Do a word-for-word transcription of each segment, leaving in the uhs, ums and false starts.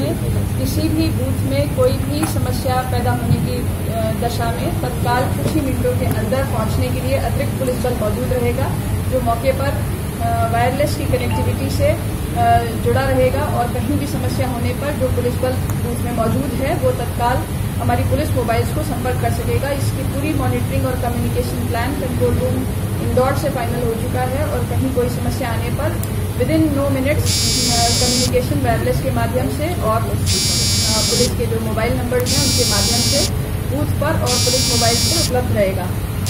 में किसी भी बूथ में कोई भी समस्या पैदा होने की दशा में तत्काल कुछ ही मिनटों के अंदर पहुंचने के लिए अतिरिक्त पुलिस बल मौजूद रहेगा, जो मौके पर वायरलेस की कनेक्टिविटी से जुड़ा रहेगा और कहीं भी समस्या होने पर जो पुलिस बल बूथ में मौजूद है वो तत्काल हमारी पुलिस मोबाइल्स को संपर्क कर सकेगा। इसकी पूरी मॉनिटरिंग और communication plan control room Indore से फाइनल हो चुका है और कहीं कोई समस्या आने पर within no minutes communication wireless के माध्यम से और पुलिस के जो मोबाइल नंबर हैं उनके माध्यम से बूथ पर और पुलिस मोबाइल पर उपलब्ध रहेगा।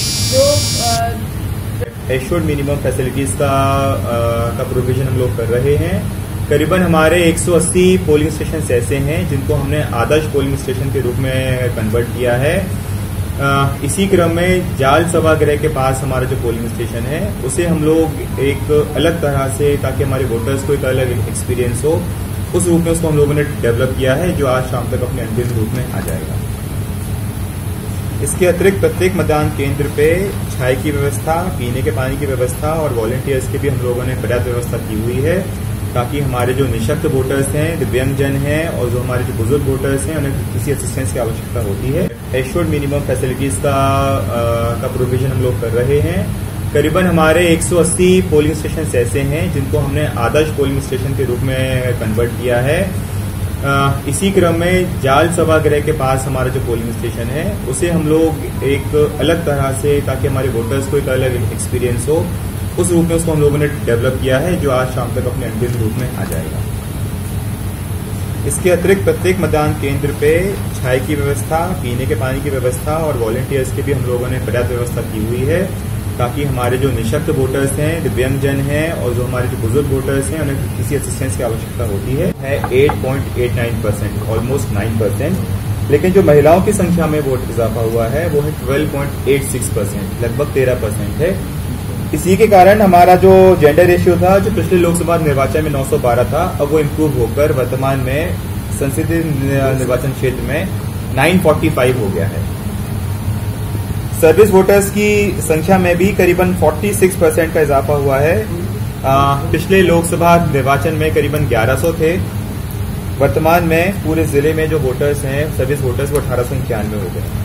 जो एश्योर्ड मिनिमम फैसिलिटीज का का प्रोविजन हम लोग कर रहे हैं। करीबन हमारे एक सौ अस्सी पोलिंग स्टेशन ऐसे हैं जिनको हमने आदर्श पोलिंग स्टेशन के रूप में कन्वर्ट किया है। आ, इसी क्रम में जाल सभागृह के पास हमारा जो पोलिंग स्टेशन है उसे हम लोग एक अलग तरह से, ताकि हमारे वोटर्स को एक अलग एक्सपीरियंस हो, उस रूप में उसको हम लोगों ने डेवलप किया है, जो आज शाम तक अपने अंतिम रूप में आ जाएगा। इसके अतिरिक्त प्रत्येक मतदान केंद्र पे छाए की व्यवस्था, पीने के पानी की व्यवस्था और वॉलंटियर्स की भी हम लोगों ने पर्याप्त व्यवस्था की हुई है, ताकि हमारे जो निःशक्त वोटर्स हैं, दिव्यांगजन हैं और जो हमारे जो बुजुर्ग वोटर्स हैं उन्हें किसी असिस्टेंस की आवश्यकता होती है। एश्योर्ड मिनिमम फैसिलिटीज का आ, का प्रोविजन हम लोग कर रहे हैं। करीबन हमारे एक सौ अस्सी पोलिंग स्टेशन ऐसे हैं जिनको हमने आदर्श पोलिंग स्टेशन के रूप में कन्वर्ट किया है। आ, इसी क्रम में जाल सभागृह के पास हमारा जो पोलिंग स्टेशन है उसे हम लोग एक अलग तरह से, ताकि हमारे वोटर्स को एक अलग एक्सपीरियंस हो, उस रूप में उसको हम लोगों ने डेवलप किया है, जो आज शाम तक अपने अंतिम रूप में आ जाएगा। इसके अतिरिक्त प्रत्येक मतदान केंद्र पे छाए की व्यवस्था, पीने के पानी की व्यवस्था और वॉलंटियर्स की भी हम लोगों ने पर्याप्त व्यवस्था की हुई है, ताकि हमारे जो निःशक्त वोटर्स हैं, दिव्यांगजन हैं और जो हमारे जो बुजुर्ग वोटर्स हैं उन्हें किसी असिस्टेंस की आवश्यकता होती है। है आठ पॉइंट आठ नौ परसेंट, ऑलमोस्ट नौ परसेंट, लेकिन जो महिलाओं की संख्या में वोट इजाफा हुआ है वो है बारह पॉइंट आठ छह परसेंट, लगभग तेरह परसेंट है। इसी के कारण हमारा जो जेंडर रेशियो था, जो पिछले लोकसभा निर्वाचन में नौ सौ बारह था, अब वो इम्प्रूव होकर वर्तमान में संसदीय निर्वाचन क्षेत्र में नौ सौ पैंतालीस हो गया है। सर्विस वोटर्स की संख्या में भी करीबन छियालीस परसेंट का इजाफा हुआ है। आ, पिछले लोकसभा निर्वाचन में करीबन ग्यारह सौ थे, वर्तमान में पूरे जिले में जो वोटर्स हैं सर्विस वोटर्स वो अठारह सौ इक्यानवे हो गए।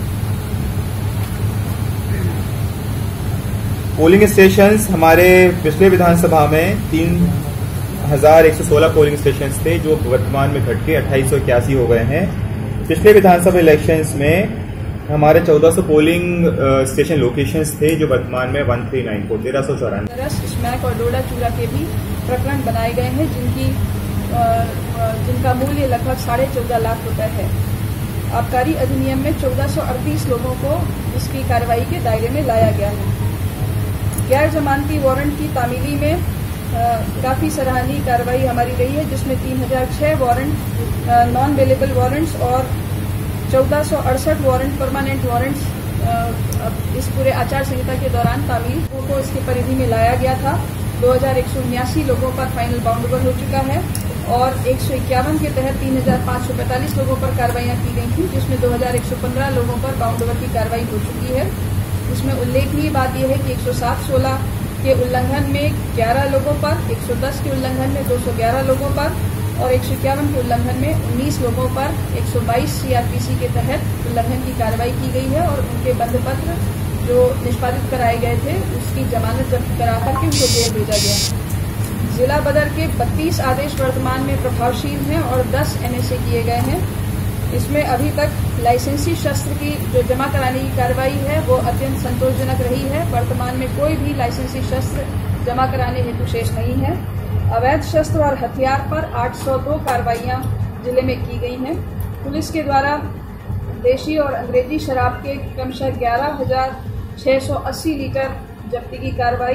पोलिंग स्टेशंस हमारे पिछले विधानसभा में तीन हजार एक सौ सोलह पोलिंग स्टेशंस थे, जो वर्तमान में घट के अट्ठाईस सौ इक्यासी हो गए हैं। पिछले विधानसभा इलेक्शंस में हमारे चौदह सौ पोलिंग स्टेशन लोकेशंस थे, जो वर्तमान में वन थ्री नाइन फोर तेरह सौ चौरानवे स्मैक और डोडा चूरा के भी प्रकरण बनाए गए हैं, जिनकी जिनका मूल्य लगभग साढ़े चौदह लाख रुपए है। आबकारी अधिनियम में चौदह सौ अड़तीस लोगों को इसकी कार्रवाई के दायरे में लाया गया है। गैर जमानती वारंट की तामीली में आ, काफी सराहनीय कार्रवाई हमारी रही है, जिसमें तीन हजार छह वारंट नॉन अवेलेबल वारंट्स और चौदह सौ अड़सठ वारंट परमानेंट वारंट्स इस पूरे आचार संहिता के दौरान तामील को इसकी परिधि में लाया गया था। दो हजार एक सौ उन्यासी लोगों पर फाइनल बाउंडेबल हो चुका है और एक सौ इक्यावन के तहत तीन हजार पांच सौ पैंतालीस लोगों पर कार्रवाइयां की गई थी, जिसमें दो हजार एक सौ पंद्रह लोगों पर बाउंडेबल की कार्रवाई हो चुकी है। इसमें उल्लेखनीय बात यह है कि एक सौ सात सोलह के उल्लंघन में ग्यारह लोगों पर, एक सौ दस के उल्लंघन में दो सौ ग्यारह लोगों पर और एक सौ इक्यावन के उल्लंघन में उन्नीस लोगों पर एक सौ बाईस सीआरपीसी के तहत उल्लंघन की कार्रवाई की गई है और उनके बंद पत्र जो निष्पादित कराए गए थे उसकी जमानत जब्त करा करके उनको जेल भेजा गया। जिला बदर के बत्तीस आदेश वर्तमान में प्रभावशील हैं और दस एनएसए किए गए हैं। इसमें अभी तक लाइसेंसी शस्त्र की जो जमा कराने की कार्रवाई है वो अत्यंत संतोषजनक रही है। वर्तमान में कोई भी लाइसेंसी शस्त्र जमा कराने हेतु शेष नहीं है। अवैध शस्त्र और हथियार पर आठ सौ दो कार्रवाइयां जिले में की गई हैं। पुलिस के द्वारा देशी और अंग्रेजी शराब के क्रमशः ग्यारह हजार छह सौ अस्सी लीटर जब्ती की कार्रवाई